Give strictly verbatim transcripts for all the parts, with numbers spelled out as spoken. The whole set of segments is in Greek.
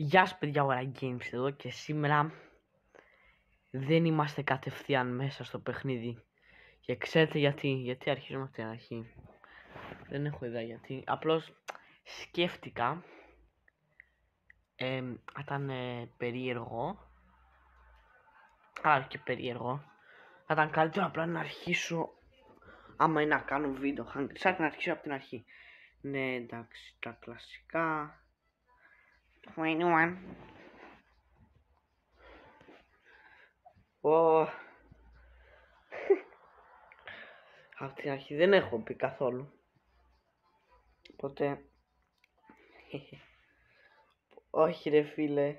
Γεια σας παιδιά, Ωρα Games εδώ και σήμερα δεν είμαστε κατευθείαν μέσα στο παιχνίδι. Και ξέρετε γιατί, γιατί αρχίζουμε από την αρχή. Δεν έχω ιδέα γιατί, απλώς σκέφτηκα ε, ήταν ε, περίεργο, αλλά και περίεργο, θα ήταν καλύτερο απλά να αρχίσω, άμα είναι να κάνω βίντεο, σαν να αρχίσω από την αρχή. Ναι, εντάξει, τα κλασικά. είκοσι ένα. Oh. Από την αρχή δεν έχω πει καθόλου. Οπότε όχι ρε φίλε.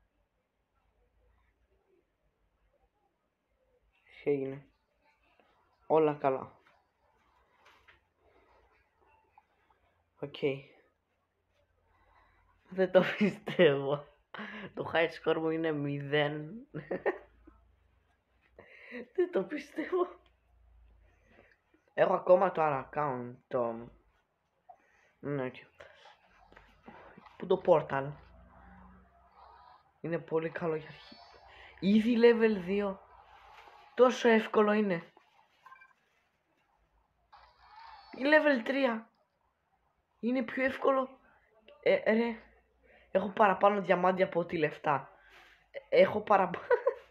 Τι έγινε? Όλα καλά. Οκ. Okay. Δεν το πιστεύω. Το high score μου είναι μηδέν. Δεν το πιστεύω. Έχω ακόμα το άλλο account. Το... Ναι, okay. Που το portal είναι πολύ καλό για αρχή. Ήδη level δύο. Τόσο εύκολο είναι. Η level τρία είναι πιο εύκολο. Ε, ρε. Έχω παραπάνω διαμάντια από ό,τι λεφτά. Έχω παραπάνω.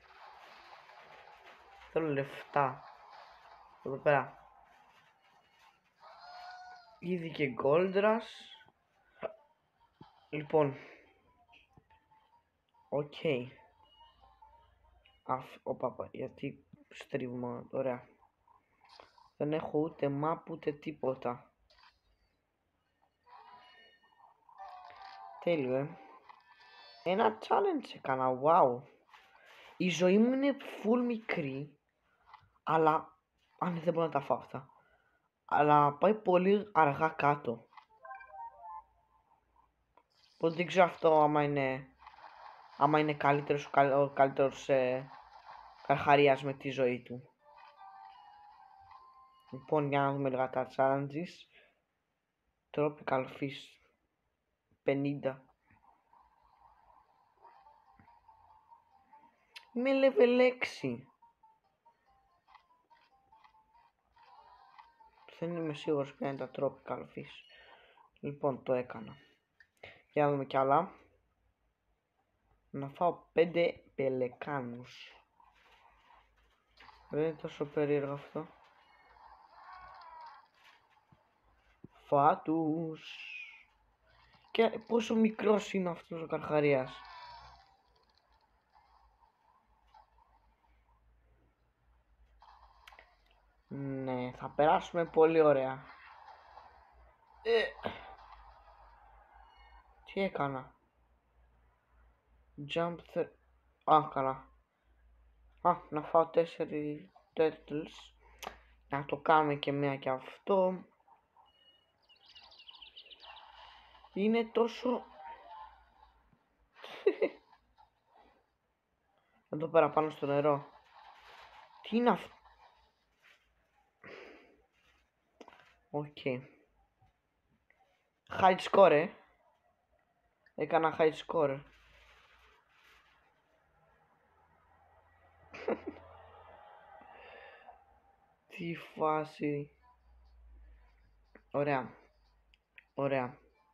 Θέλω λεφτά. Εδώ πέρα. Ήδη και gold rush. Λοιπόν. Οκ. Okay. Αφ, οπα, γιατί στρίβουμε, ωραία. Δεν έχω ούτε map ούτε τίποτα. Τέλειο, ε. Ένα challenge έκανα, wow. Η ζωή μου είναι full μικρή. Αλλά, αν δεν μπορώ να τα φάω αυτά. Αλλά πάει πολύ αργά κάτω. Οπότε δεν ξέρω αυτό άμα είναι... Άμα είναι καλύτερος ο καλύτερος ε, καρχαρίας με τη ζωή του. Λοιπόν, για να δούμε λίγα τα challenges. Tropical Fish πενήντα. Είμαι level έξι. Δεν είμαι σίγουρος ποια είναι τα Tropical Fish. Λοιπόν, το έκανα. Για να δούμε κι άλλα. Να φάω πέντε πελεκάνους. Δεν είναι τόσο περίεργο αυτό. Φάτους. Και πόσο μικρός είναι αυτός ο καρχαρίας. Ναι, θα περάσουμε πολύ ωραία. Ε, τι έκανα? Jump th... Α, καλά. Α, να φάω τέσσερις turtles. Να το κάνουμε και μία και αυτό. Είναι τόσο... Εδώ πέρα πάνω στο νερό. Τι είναι αυτό? Οκ. Okay. High score, ε. Έκανα high score. Τι φάση. Ωραία. Ωραία.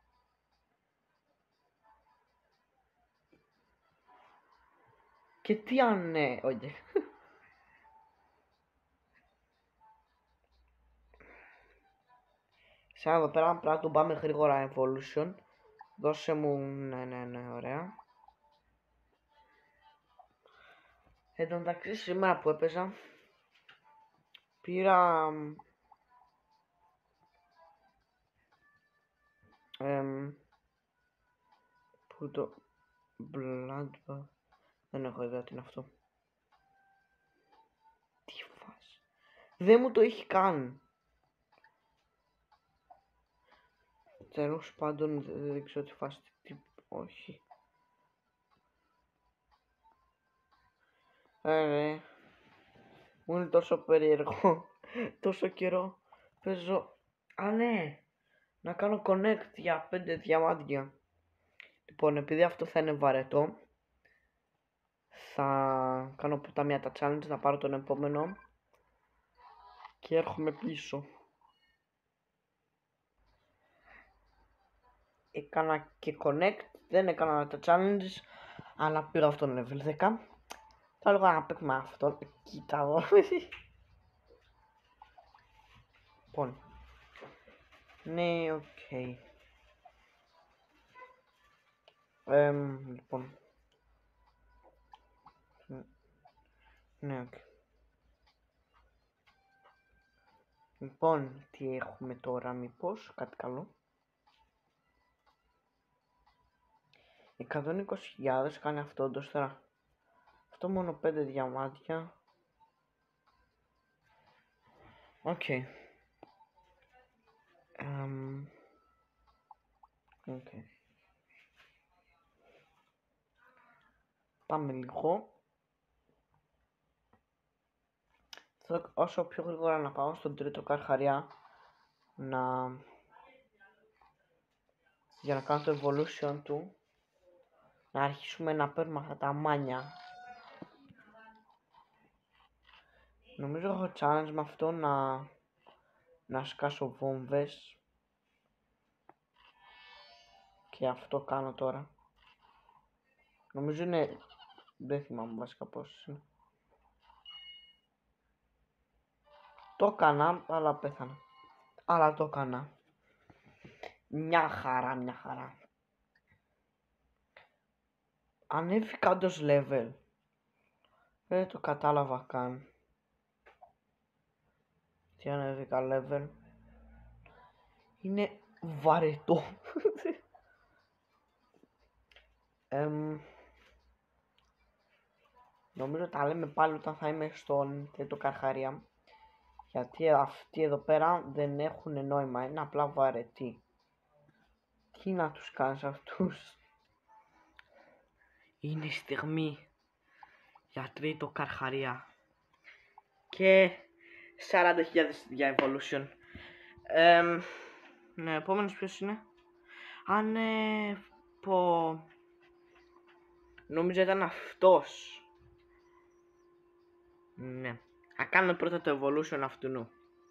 Και τι αν ναι, όχι. Σαν εδώ πέρα, απλά το πάμε γρήγορα evolution. Δώσε μου, ναι, ναι, ναι, ωραία. Εν τω μεταξύ, σήμερα που έπαιζα, πήρα... Εμ... Πού το... Blood... Δεν έχω ιδέα τι είναι αυτό. Τι φάση. Δεν μου το έχει καν. Τέλος πάντων, δεν ξέρω τι φάση. Τι... Όχι. Ε, μου είναι τόσο περίεργο. Τόσο καιρό παίζω. Α, ναι. Να κάνω connect για πέντε διαμάντια. Λοιπόν, επειδή αυτό θα είναι βαρετό, θα κάνω από τα μία τα challenge, θα πάρω τον επόμενο και έρχομαι πίσω. Έκανα και connect, δεν έκανα τα challenges, αλλά πήρα αυτόν level δέκα. Θα έλεγα να παίξουμε αυτόν, κοίτα εδώ. Λοιπόν, ναι, οκ. Okay. Ε, λοιπόν. Ναι, οκ. Okay. Λοιπόν, τι έχουμε τώρα, μήπως, κάτι καλό. εκατόν είκοσι χιλιάδες κάνει αυτό όντως τώρα. Αυτό μόνο πέντε διαμάντια. Οκ. Okay. Um, okay. Πάμε λίγο. Θέλω όσο πιο γρήγορα να πάω στον τρίτο καρχαριά να... για να κάνω το evolution του, να αρχίσουμε να παίρνουμε αυτά τα μάνια. Νομίζω έχω challenge με αυτό να να σκάσω βόμβες και αυτό κάνω τώρα. Νομίζω είναι, δεν θυμάμαι βασικά πόσες είναι. Το έκανα, αλλά πέθανα. Αλλά το έκανα. Μια χαρά, μια χαρά. Ανέβηκα όντως level. Δεν το κατάλαβα καν. Τι ανέβηκα level. Είναι βαρετό. Εμ, νομίζω τα λέμε πάλι όταν θα είμαι στον τρίτο καρχαρία. Γιατί αυτοί εδώ πέρα δεν έχουν νόημα, είναι απλά βαρετοί. Τι να τους κάνεις αυτούς. Είναι η στιγμή για τρίτο καρχαρία. Και σαράντα χιλιάδες για evolution. Ε, ναι, επόμενος ποιος είναι. Α, ναι, πω. Νομίζω ήταν αυτός. Ναι. Θα κάνουμε πρώτα το evolution αυτού.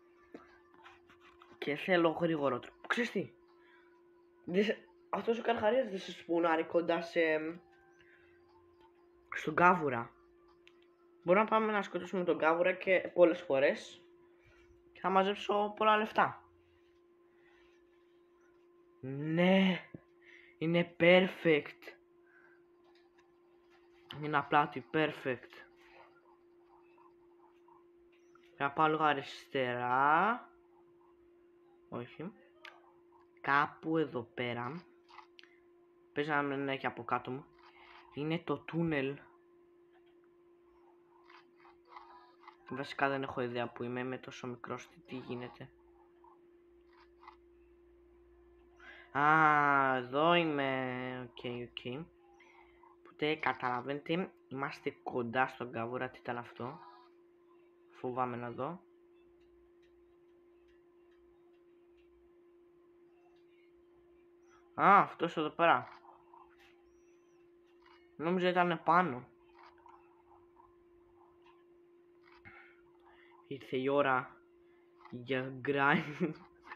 Και θέλω γρήγορο τρόπο. Ξέρεις τι. Αυτός ο καρχαρίας δεν σε σπουνάρει κοντά σε... στον κάβουρα. Μπορούμε να πάμε να σκοτώσουμε τον κάβουρα και πολλές φορές. Και θα μαζέψω πολλά λεφτά. Ναι. Είναι perfect. Είναι απλά ότι perfect. Θα πάω λίγο αριστερά. Όχι. Κάπου εδώ πέρα. Πες να μην έχει από κάτω μου. Είναι το τούνελ. Βασικά δεν έχω ιδέα που είμαι. Είμαι τόσο μικρός. Τι, τι γίνεται. Α, εδώ είμαι. Οκ, okay, οκ. Okay. Οπότε καταλαβαίνετε. Είμαστε κοντά στον καβούρα. Τι ήταν αυτό. Φοβάμαι να δω. Α, αυτός εδώ πέρα. Νόμιζα ήταν πάνω. Ήρθε η ώρα για grind.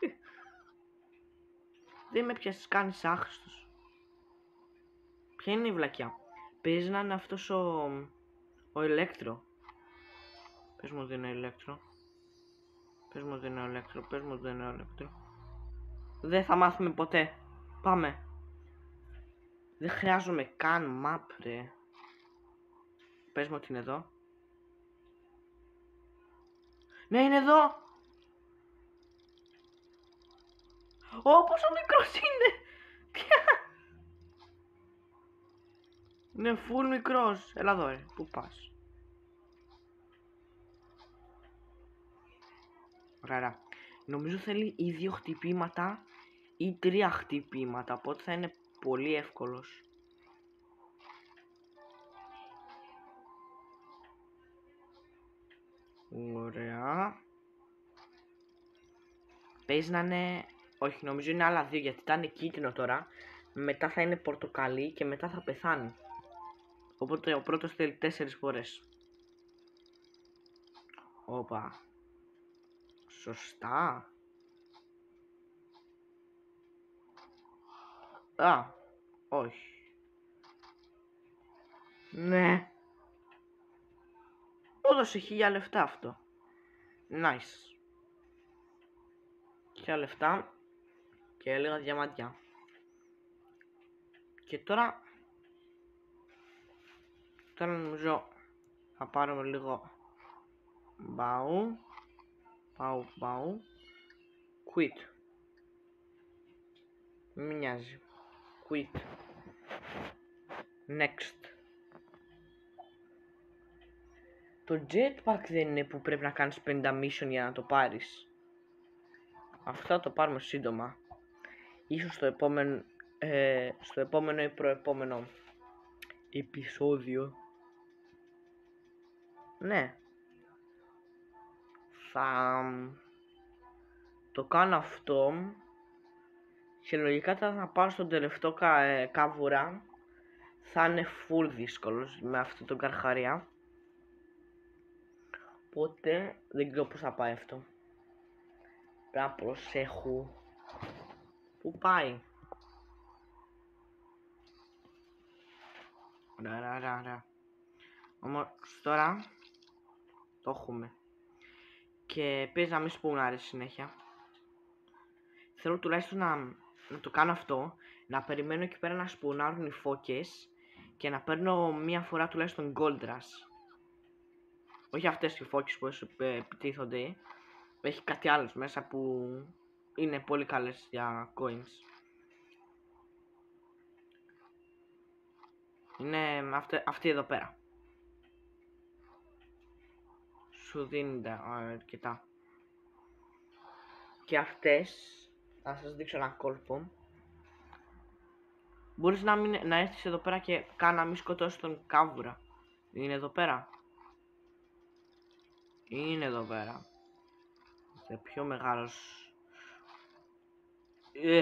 Δεν με πιάσεις, κάνεις άχρηστος. Ποια είναι η βλακιά. Παίζει να είναι αυτός ο... ο ηλέκτρο. Πες μου ότι είναι ηλέκτρο. Πες μου ότι είναι ηλέκτρο. Πες μου ότι είναι ηλέκτρο. Δεν θα μάθουμε ποτέ. Πάμε. Δεν χρειάζομαι καν map, ρε. Πες μου ότι είναι εδώ. Ναι, είναι εδώ. Ω, πόσο μικρός είναι. Είναι full μικρός. Έλα εδώ, ρε. Πού πας. Ωραία. Νομίζω θέλει ή δύο χτυπήματα ή τρία χτυπήματα. Οπότε θα είναι πολύ εύκολος. Ωραία. Παίζει να είναι... Όχι, νομίζω είναι άλλα δύο γιατί ήταν κίτρινο τώρα. μετά θα είναι πορτοκαλί και μετά θα πεθάνει. Οπότε ο πρώτος θέλει τέσσερις φορές. Όπα. Σωστά. Α, όχι. Ναι. Έδωσε χίλια λεφτά αυτό. Nice. Χίλια λεφτά και λίγα διαμάντια. Και τώρα Τώρα νομίζω θα πάρουμε λίγο μπαου. Μπαου, μπαου. Quit. Μην μοιάζει. Quit. Next. Το jetpack δεν είναι που πρέπει να κάνεις πενήντα mission για να το πάρεις. Αυτό θα το πάρουμε σύντομα. Ίσως στο επόμενο, ε, στο επόμενο ή προεπόμενο επεισόδιο. Ναι. Θα το κάνω αυτό. Και λογικά θα πάω στον τελευταίο κα, ε, κάβουρα. Θα είναι full δύσκολος με αυτό τον καρχαρία. Οπότε δεν ξέρω πώς θα πάει αυτό. Πρέπει να προσέχω. Πού πάει? Ωραία, ωραία, ωραία. Όμως τώρα το έχουμε. Και παίζει να μην σπουνάρει συνέχεια. Θέλω τουλάχιστον να, να το κάνω αυτό. Να περιμένω εκεί πέρα να σπουνάρουν οι φώκες. Και να παίρνω μία φορά τουλάχιστον gold rush. Όχι αυτές οι φώκες που επιτίθονται. Έχει κάτι άλλο μέσα που είναι πολύ καλές για coins. Είναι αυτή, αυτή εδώ πέρα. Σου δίνονται αρκετά. Και αυτές, θα σας δείξω ένα κόλπο. Μπορείς να, μην, να έρθεις εδώ πέρα και καν να μην σκοτώσεις τον κάβουρα. Είναι εδώ πέρα. Είναι εδώ πέρα. Είναι πιο μεγάλος. Ε.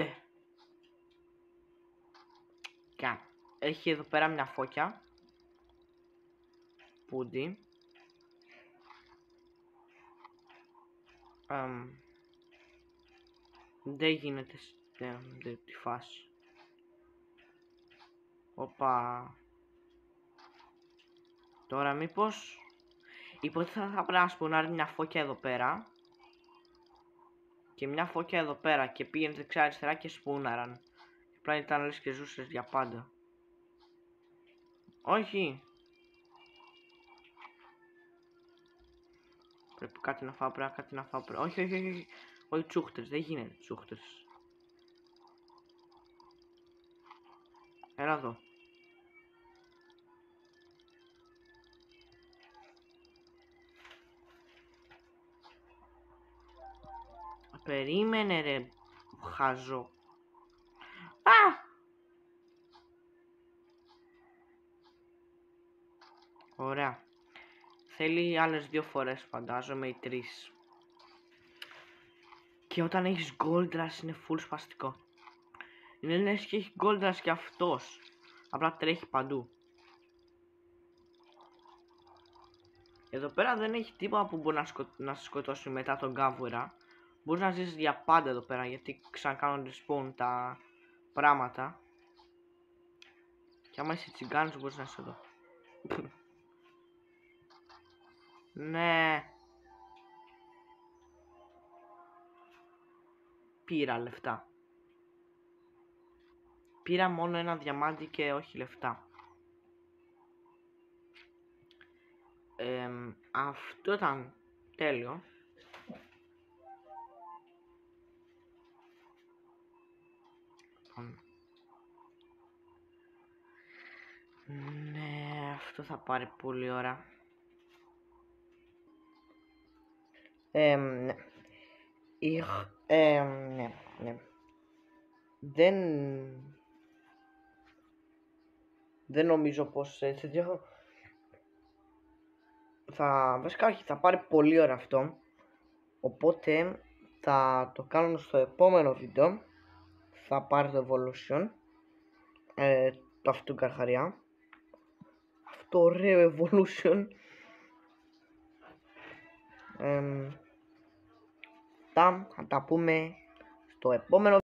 Και έχει εδώ πέρα μια φώκια. Πούντι. Um, δεν γίνεται στη τη φάση. Οπα. Τώρα μήπως υποτίθεται θα πρέπει να σπονάρει μια φώκια εδώ πέρα. Και μια φώκια εδώ πέρα. Και πήγαινε δεξιά αριστερά και σπούναραν. Απλά ήταν λες και ζούσες για πάντα. Όχι. Πρέπει κάτι να φάω, πρέπει κάτι να φάω. Πρέπει... Όχι, όχι, όχι. Όχι τσούχτες, δεν γίνεται τσούχτες. Έλα εδώ. Περίμενε ρε χαζό. Α! Ωραία. Θέλει άλλες δύο φορές φαντάζομαι ή τρεις. Και όταν έχεις gold rush είναι full σπαστικό. Είναι λες και έχει gold rush και αυτός. Απλά τρέχει παντού. Εδώ πέρα δεν έχει τίποτα που μπορεί να, σκο... να σε σκοτώσει μετά τον κάβουρα. Μπορείς να ζήσεις για πάντα εδώ πέρα γιατί ξανακάνουν respawn τα πράγματα. Και άμα είσαι τσιγκάνος μπορείς να είσαι εδώ. Ναι. Πήρα λεφτά. Πήρα μόνο ένα διαμάντι και όχι λεφτά. Ε, αυτό ήταν τέλειο. Ναι, αυτό θα πάρει πολύ ώρα. Ε, ναι. Είχ, ε, ναι, ναι. Δεν... Δεν νομίζω πως έτσι διότι... Θα... Βασικά όχι, θα πάρει πολύ ώρα αυτό. Οπότε θα το κάνω στο επόμενο βίντεο. Θα πάρει το evolution. ε, το αυτού καρχαριά. Αυτό ωραίο evolution. Ε, τα, θα τα πούμε στο επόμενο